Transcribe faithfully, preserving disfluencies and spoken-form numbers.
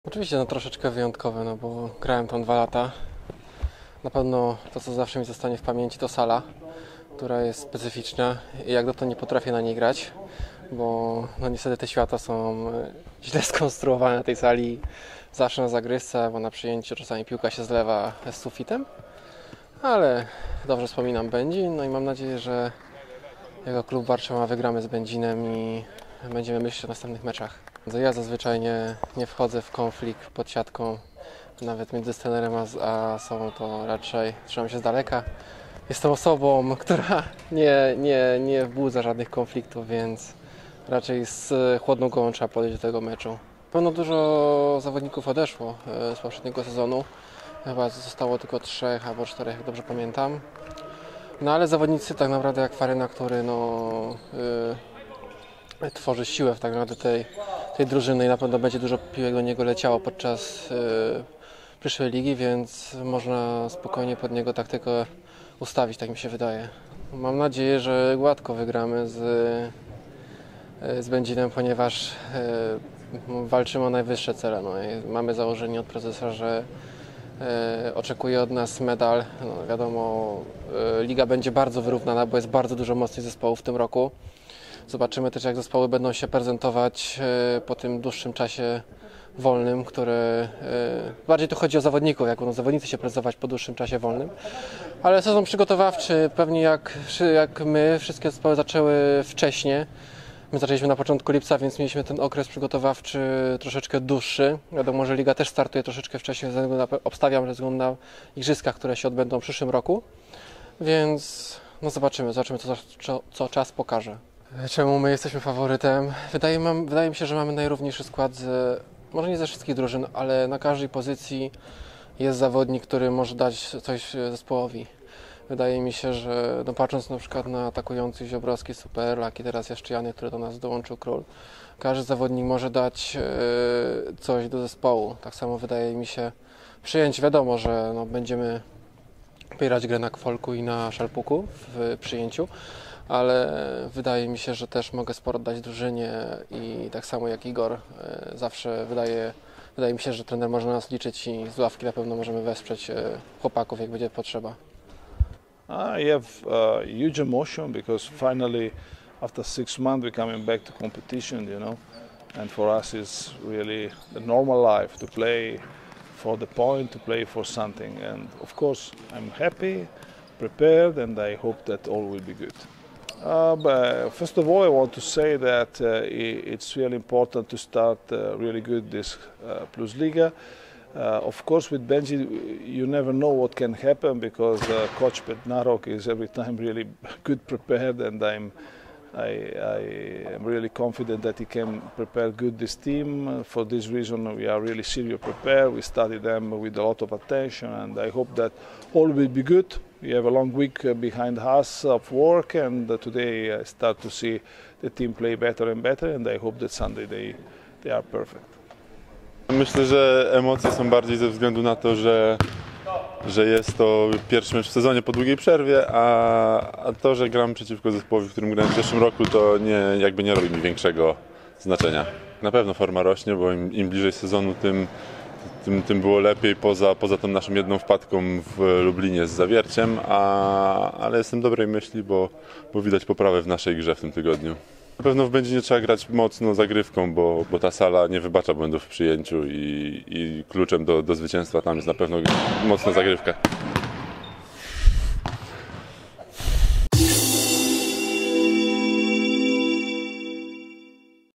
Oczywiście no troszeczkę wyjątkowe, no bo grałem tam dwa lata. Na pewno to, co zawsze mi zostanie w pamięci, to sala, która jest specyficzna i jak dotąd nie potrafię na niej grać, bo no niestety te światła są źle skonstruowane na tej sali. Zawsze na zagrywce, bo na przyjęciu czasami piłka się zlewa z sufitem, ale dobrze wspominam Będzin, no i mam nadzieję, że jako klub Warszawa wygramy z Będzinem i będziemy myśleć o następnych meczach. Ja zazwyczaj nie, nie wchodzę w konflikt pod siatką, nawet między trenerem a, a sobą, to raczej trzymam się z daleka. Jestem osobą, która nie, nie, nie wzbudza żadnych konfliktów, więc raczej z chłodną głową trzeba podejść do tego meczu. Pewno dużo zawodników odeszło z poprzedniego sezonu. Chyba zostało tylko trzech albo czterech, jak dobrze pamiętam. No ale zawodnicy tak naprawdę jak Faryna, który no, yy, tworzy siłę w tak naprawdę tej, tej drużyny i na pewno będzie dużo piłek do niego leciało podczas yy, przyszłej ligi, więc można spokojnie pod niego taktykę ustawić, tak mi się wydaje. Mam nadzieję, że gładko wygramy z, z Będzinem, ponieważ yy, walczymy o najwyższe cele. No, mamy założenie od prezesa, że yy, oczekuje od nas medal. No, wiadomo, yy, liga będzie bardzo wyrównana, bo jest bardzo dużo mocnych zespołów w tym roku. Zobaczymy też, jak zespoły będą się prezentować yy, po tym dłuższym czasie wolnym, który yy, bardziej tu chodzi o zawodników, jak będą zawodnicy się prezentować po dłuższym czasie wolnym. Ale sezon przygotowawczy, pewnie jak, jak my, wszystkie zespoły zaczęły wcześniej. My zaczęliśmy na początku lipca, więc mieliśmy ten okres przygotowawczy troszeczkę dłuższy. Wiadomo, że liga też startuje troszeczkę wcześniej, ze względu na, obstawiam, że ze względu na igrzyskach, które się odbędą w przyszłym roku. Więc no zobaczymy, zobaczymy co, co, co czas pokaże. Czemu my jesteśmy faworytem? Wydaje, mam, wydaje mi się, że mamy najrówniejszy skład, z, może nie ze wszystkich drużyn, ale na każdej pozycji jest zawodnik, który może dać coś zespołowi. Wydaje mi się, że no patrząc na przykład na atakujących Ziobrowski, Superlak i teraz jeszcze Janek, który do nas dołączył, Król, każdy zawodnik może dać yy, coś do zespołu. Tak samo wydaje mi się przyjęć. Wiadomo, że no, będziemy opierać grę na Kfolku i na Szalpuku w przyjęciu, ale wydaje mi się, że też mogę sporo dać drużynie i tak samo jak Igor, yy, zawsze wydaje, wydaje mi się, że trener może na nas liczyć i z ławki na pewno możemy wesprzeć yy, chłopaków, jak będzie potrzeba. I have uh, huge emotion because finally, after six months, we're coming back to competition, you know. And for us, it's really the normal life to play for the point, to play for something. And of course, I'm happy, prepared, and I hope that all will be good. Uh, but first of all, I want to say that uh, it's really important to start uh, really good this uh, Plus Liga. Uh, of course, with Benji, you never know what can happen because uh, Coach Petnarok is every time really good prepared, and I'm, I, I am really confident that he can prepare good this team. Uh, for this reason, we are really serious prepared. We study them with a lot of attention, and I hope that all will be good. We have a long week uh, behind us of work, and uh, today I start to see the team play better and better, and I hope that Sunday they, they are perfect. Myślę, że emocje są bardziej ze względu na to, że, że jest to pierwszy mecz w sezonie po długiej przerwie, a, a to, że gram przeciwko zespołowi, w którym grałem w zeszłym roku, to nie, jakby nie robi mi większego znaczenia. Na pewno forma rośnie, bo im, im bliżej sezonu, tym, tym, tym było lepiej poza, poza tą naszą jedną wpadką w Lublinie z Zawierciem, a, ale jestem dobrej myśli, bo, bo widać poprawę w naszej grze w tym tygodniu. Na pewno w Będzinie trzeba grać mocno zagrywką, bo, bo ta sala nie wybacza błędów w przyjęciu i, i kluczem do, do zwycięstwa tam jest na pewno mocna zagrywka.